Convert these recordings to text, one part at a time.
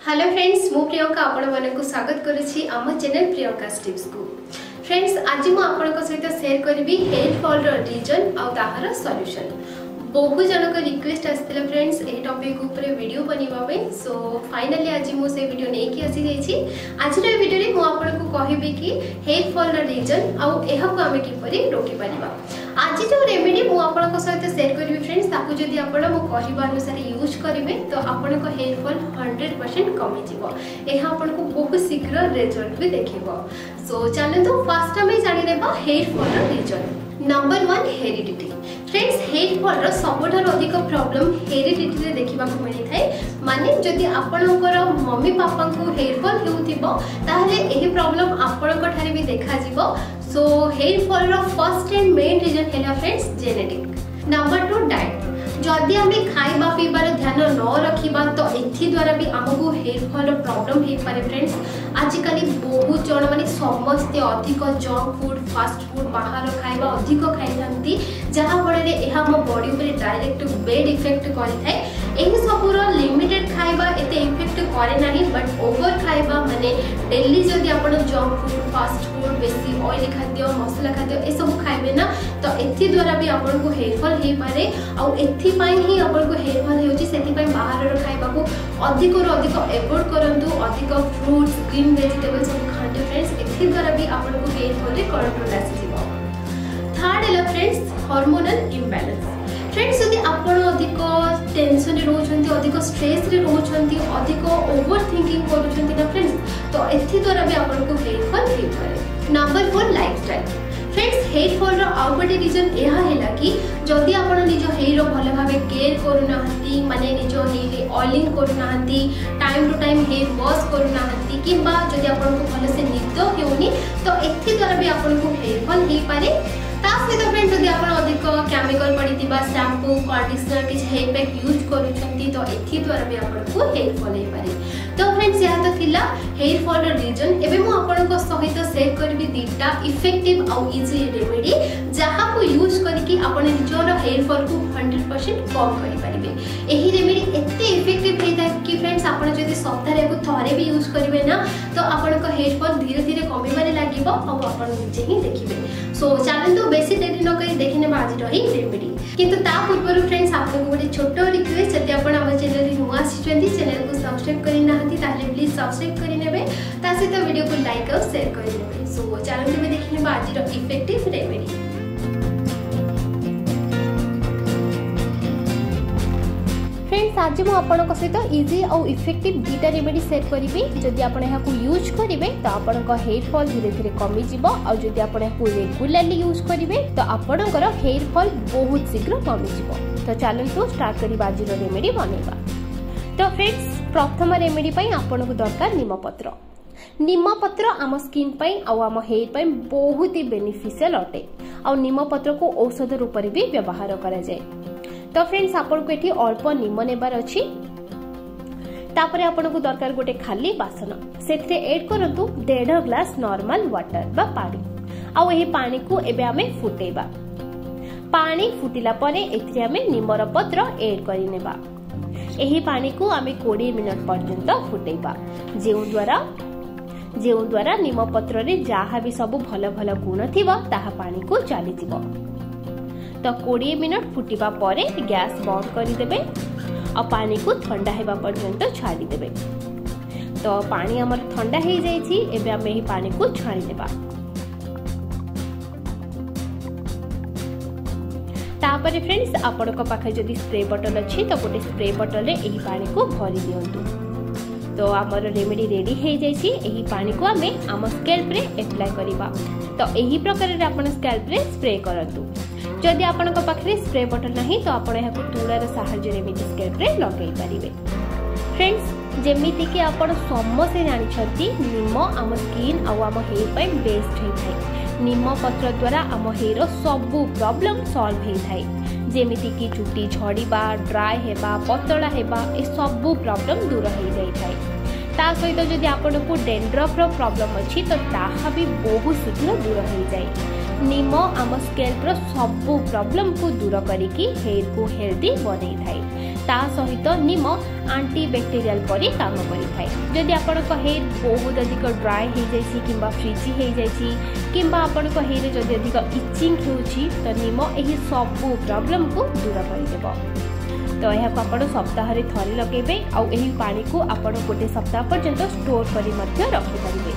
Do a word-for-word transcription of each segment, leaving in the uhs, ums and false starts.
Hello friends, मु प्रियंका आपण मानक स्वागत करुछि आम चैनल प्रियंका टिप्स को। फ्रेंड्स, आज मु आपण सहित शेयर करी हेयर फॉल रो रीजन आ ताहार सॉल्यूशन। बहु जनक रिक्वेस्ट आसथिला फ्रेंड्स ए टॉपिक ऊपर वीडियो बनिबा पे। सो फाइनली आज मु से वीडियो नै कि आसी जाईछि। आज रे वीडियो रे मु आपण को कहबी कि हेयर फॉल रो रीजन आ एहा को आमे किपरि रोकी परिबा। आज जो रेमेडी मु आपण को सहित शेयर करबी फ्रेंड्स, ताकू जदी आपण मु कहबा अनुसार यूज करिवे तो आपण को हेयर फॉल हंड्रेड परसेंट कमी जिवो। एहा आपण को बहुत शीघ्र रिजल्ट भी देखिबो। सो चलो तो फर्स्ट हमें जानि लेबा हेयर फॉल रो reason. Number one, heredity. Friends, hair fall रो सबठार अधिक प्रॉब्लम हेरिडिटी रे देखिबा को मिली थाए। माने जदी आपणकर मम्मी पापा को हेयर फॉल हेउथिबो ताहले एही प्रॉब्लम आपणक ठारे भी देखा जिवो। सो हेयर फॉल रो फर्स्ट एंड मेन रीजन हैला friends genetic. Number two, diet. जदि आम खाइबा पीबार ध्यान न रखिबा तो एथि द्वारा भी आमको हेयर फॉल प्रॉब्लम हे पारे फ्रेंड्स। आजिकल बहुत जन माने समस्ते अधिक जंक फूड फास्ट फूड बाहर खाइबा अधिक खाई जहाँ फल यह आम बॉडी पर डायरेक्ट बेड इफेक्ट करें। यही सबूर लिमिटेड खाइबा एते इफेक्ट करे नहीं, बट ओवर खाइबा माने डेली जदि आप जंक फूड फास्ट फूड बेसी ऑयली खाद्य मसला खाद्य ए सब खाइबे ना तो एथि द्वारा भी आपको हेयर फॉल हे पारे। आ एथि पाई ही आपको हेयर फॉल होची, सेति पाई बाहर खाइबा को अधिक रो अधिक अवॉइड करंतु। अधिक फ्रूट्स ग्रीन वेजिटेबल्स सब खाते फ्रेंड्स, एथि द्वारा भी आपको हेयर फॉल रे कंट्रोल आसीबो। थर्ड है फ्रेंड्स हार्मोनल इम्बैलेंस। फ्रेंड्स, यदि आपण अधिक टेंशन रे रहउछंती, अधिक स्ट्रेस रे रहउछंती, अधिक ओवर थिंकिंग करूछंती ना फ्रेंड्स, तो एथि द्वारा भी आपको हेयर फॉल हे पारे। Number four, lifestyle. Friends, hair fall रो आउ गोटे रीजन एहा हैला कि जदि आपण निज हेयर भल भाबे केयर करूनाहंती, माने निज हेयर ऑयलिंग करूनाहंती, time to time hair wash करूनाहंती, किंबा जदि आपण को भल से निद हेउनी तो एथि द्वारा भी आपण को हेयर फॉल हे पारे। ता सहित फ्रेंड्स, जदि आपण अधिक केमिकल पड़िथिबा शैम्पू कंडीशनर किछ हेयर पैक यूज करूछंती तो एथि द्वारा भी आपण को हेयर फॉल हे पारे। तो फ्रेंड्स, यह तो थिला हेयर फॉल रो रीजन। एबे मु आपण को सहित शेयर करबी दीटा इफेक्टिव और इजी रेमेडी जहा को यूज करके आपण निजर हेयर फॉल को हंड्रेड परसेंट कम करि परिबे। एही रेमेडी एते इफेक्टिव हेता कि फ्रेंड्स, आपण जदि सप्ताह को थरे भी यूज करिवे ना तो आपण को हेयर फॉल धीरे धीरे कमी माने लागिबो और आपण निजे ही देखिबे। सो चैनल तो बेसी देरी न करी देखिने आज रही रेमेडी। किंतु ता पूर्व फ्रेंड्स, आपको गोटे छोट रिक्वेस्ट, जदि आपण हम चैनल रे नुआ आछिचंती चैनल को सब्सक्राइब करि नाहंती ताले प्लीज सब्सक्राइब करि नेबे, ता सहित वीडियो को लाइक और शेयर करि नेबे। सो चैनल में देखिने आज रो इफेक्टिव रेमेडी। फ्रेंड्स, आज मु आपन सहित इजी और इफेक्टिव दीटा रेमेडी शेयर करी। जदि आपण यह यूज करेंगे तो आपण हेयर फॉल धीरे धीरे कमी जीव, और जदि आपण रेगुलरली यूज करेंगे तो आपणकर हेयर फॉल बहुत शीघ्र कमी जीव। तो चलते स्टार्ट करिबा आज रेमेडी बनेबा। तो फ्रेंड्स, प्रथम रेमेडी पई आपण को दरकार नीम पत्र। नीम पत्र आम स्किन पई आ आम हेयर पई बहुत ही बेनिफिशियल अटे। आ नीम पत्र को औषध रूप में भी व्यवहार करा जाए। तो फ्रेंड्स, आपन को एठी अल्प नीम नेबार अछि। तापरे आपन को दरकार गोटे खाली बासन, सेथिरे ऐड करंतु डेढ़ ग्लास नॉर्मल वाटर बा पानी। आ एही पानी को एबे हमें फुटेबा। पानी फुटिला परे एथिरे हमें नीमर पत्र ऐड करि नेबा। एही पानी को हमें बीस मिनट पर्यंत फुटेबा, जेउ द्वारा जेउ द्वारा नीम पत्र रे जाहा भी सब भल भल गुण थिबा ताहा पानी को चली जिवो। तो बीस मिनट फुटिबा परे गैस बंद करि देबे और पानी को ठंडा हेबा पर्यंत छाड़ी देबे। तो पानी हमर ठंडा हे जाईछि, एबे हम एही पानी को छाड़ी देबा। तापरे फ्रेंड्स, आपण को पाखे जदी स्प्रे बॉटल अछि तो गोटे स्प्रे बॉटल रे एही पानी को भरि दियंतु। तो आमर रेमेडी रेडी हे जाईछि। एही पानी को हमें आम स्कैल्प रे अप्लाई करिबा। तो एही प्रकार रे आपण स्कैल्प रे स्प्रे करंतु। जदि आपण को पाखे स्प्रे बॉटल नहीं तो आपण यह तुलार साहाय्य रे स्कैल्प रे लगेई परिबे। फ्रेंड्स, जेमिति कि आपण समस्त जानिछंती नीम आम स्किन आ आम हेयर पई बेस्ट हे थाए। नीम पत्र द्वारा आम हेयर सब प्रॉब्लम सॉल्व हे थाए, जेमिति कि चुटी झड़ीबा, ड्राई हेबा, पतला हेबा ए सब प्रॉब्लम दूर हे जाई थाए। ता सहित जदि आपण को डेंड्रफ रो प्रॉब्लम अछि तो ताहा भी बहुत शीघ्र दूर हो जाए। नीम आम स्कैल्प रो सब प्रॉब्लम को दूर करिकी हेयर को हेल्दी बनै थाए। ता सहित निम एंटीबैक्टेरियल परी काम करिथाय। जदि आपनक हेयर बहुत अधिक ड्राई हो जाइछि किंबा फ्रिजी हो जाइछि किंबा आपनक हेयर जदि अधिक इचिंग होउछि त निम एही सब प्रॉब्लम को दूर करिदेबो। तो यह आपण सप्ताह रे थरे लगेबे आ एही पानी को आपण गोटे सप्ताह पर्यंत स्टोर करी मध्य रखि परिबे।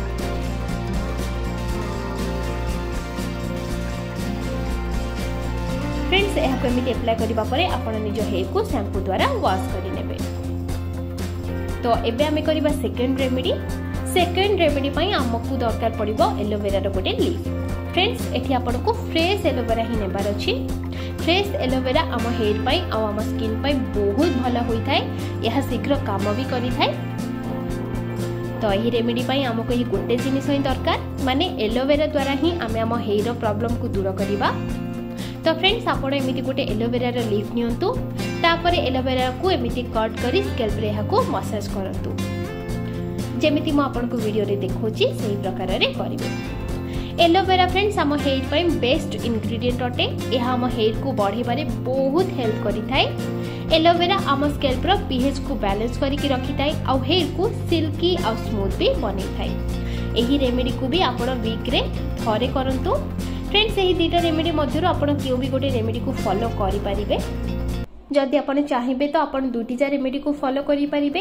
फ्रेंड्स यह को एमिति अप्लाई करिबा परे आपण निज हेयर को शैम्पू द्वारा वॉश करि नेबे। तो एबे आमे करिबा सेकंड रेमेडी। सेकंड रेमेडी पई हमकु दरकार पड़िबो एलोवेरा रो गोटे लीफ। फ्रेंड्स एठी आपण को फ्रेश एलोवेरा ही नेबार अछि। फ्रेश एलोवेरा आम हेयर पई आ आम स्किन पई बहुत भला होई थाए। यह शीघ्र काम भी करि थाए। तो यही रेमेडी पई हमको यही गोटे जिनिस ही दरकार माने एलोवेरा द्वारा ही आमे आम हेयर प्रॉब्लम को दूर करिबा। तो फ्रेंड्स आपण एमिति गोटे एलोवेरा रो लीफ नियंतु तापर एलोवेरा को एमिति कट करी स्कैल्प रे हाको मसाज करंतु। जेमिति मो आपन को वीडियो रे देखौची सही प्रकार रे करिवे। एलोवेरा फ्रेंड्स आम हेयर पई बेस्ट इंग्रेडिएंट अटे। एहा आम हेयर को बढ़ेबारे बहुत हेल्प करि थाए। एलोवेरा आम स्कैल्प रो पीएच को बैलेंस करी कि रखि थाए आ हेयर को सिल्की आ स्मूथ भी बनै थाए। एही रेमेडी को भी आपण वीक रे थरे करंतु। फ्रेंड्स यही दुईटा रेमेडी मध्य आपण क्यों भी गोटे रेमेडी को फॉलो करि परिबे। जदि आपण चाहिबे तो आपण दुईटा रेमेडी को फॉलो करि परिबे।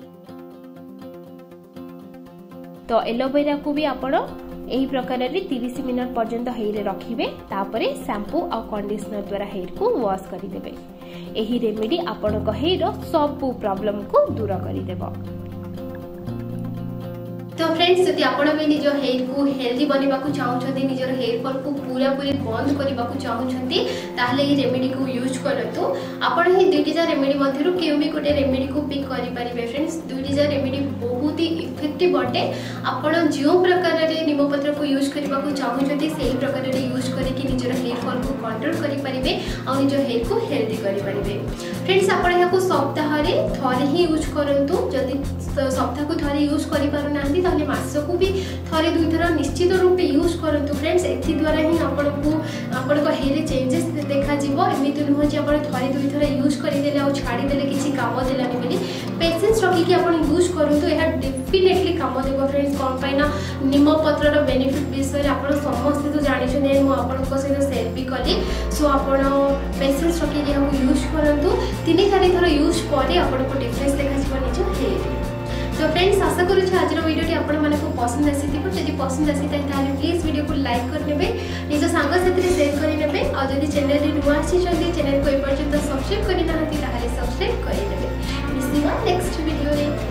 तो एलोवेरा को भी आपण एही प्रकार रे तीस मिनट पर्यंत हेयर रखिबे। तापरे शैम्पू आ कंडीशनर द्वारा हेयर को वॉश करि देबे। एही रेमेडी आपण को हेयर सब प्रॉब्लम को दूर करि देबो। तो फ्रेंड्स जदि आपण भी निज हेयर को हेल्दी बनवा को चाहउछथि निजर हेयर फॉल को पूरा पूरी बंद करबा को चाहउछथि ताहले ई रेमेडी को यूज करतो। आपण ही दुईटा रेमेडी मध्यरु केउ भी गोटे रेमेडी को पिक करि परिबे। फ्रेंड्स दुईटा रेमेडी बहुत ही इफेक्टिव अटे। आपण जो प्रकार रे निमपत्र को यूज करबा को चाहउछथि सेही प्रकार रे यूज करि कि निजर हेयर फॉल को कंट्रोल करि परिबे आ निज हेयर को हेल्दी करि परिबे। फ्रेंड्स आपण या को सप्ताह रे थरे ही यूज करंतु। जदि सप्ताह को थरे यूज करि पारु नांती ताले मास को भी थरे दुई थर निश्चित रूपे यूज करंतु। फ्रेंड्स एथि द्वारा ही आपण को आपण को हेयर चेंजेस देखा जिवो। एमिति नुह जे आपण थरे दुई थर यूज करि देले आ छाडी देले किछि काम देलानी बोली पेशेंस रखी कि आपण यूज करंतु। एहा डेफिनेटली काम देबो। फ्रेंड्स कोन पाइना निम पत्र रो बेनिफिट विषय आपण समस्त तो जानि छने मो आपण को सहित शेयर भी कली। सो आपण पेशेंस रखी कि हम यूज करंतु। तीन चार थर यूज करे आपण को डिफरेंस देखा जिवो निज हेयर। तो फ्रेंड्स आशा करूँ आज वीडियो आपण मानक पसंद आसी जब पसंद आसी ताले प्लीज वीडियो को लाइक करने निज सांग साथी शेयर करने और जब चैनल नुआ आसी चैनल को एपर्यंत सब्सक्राइब करना सब्सक्राइब करने नेक्स्ट वीडियो।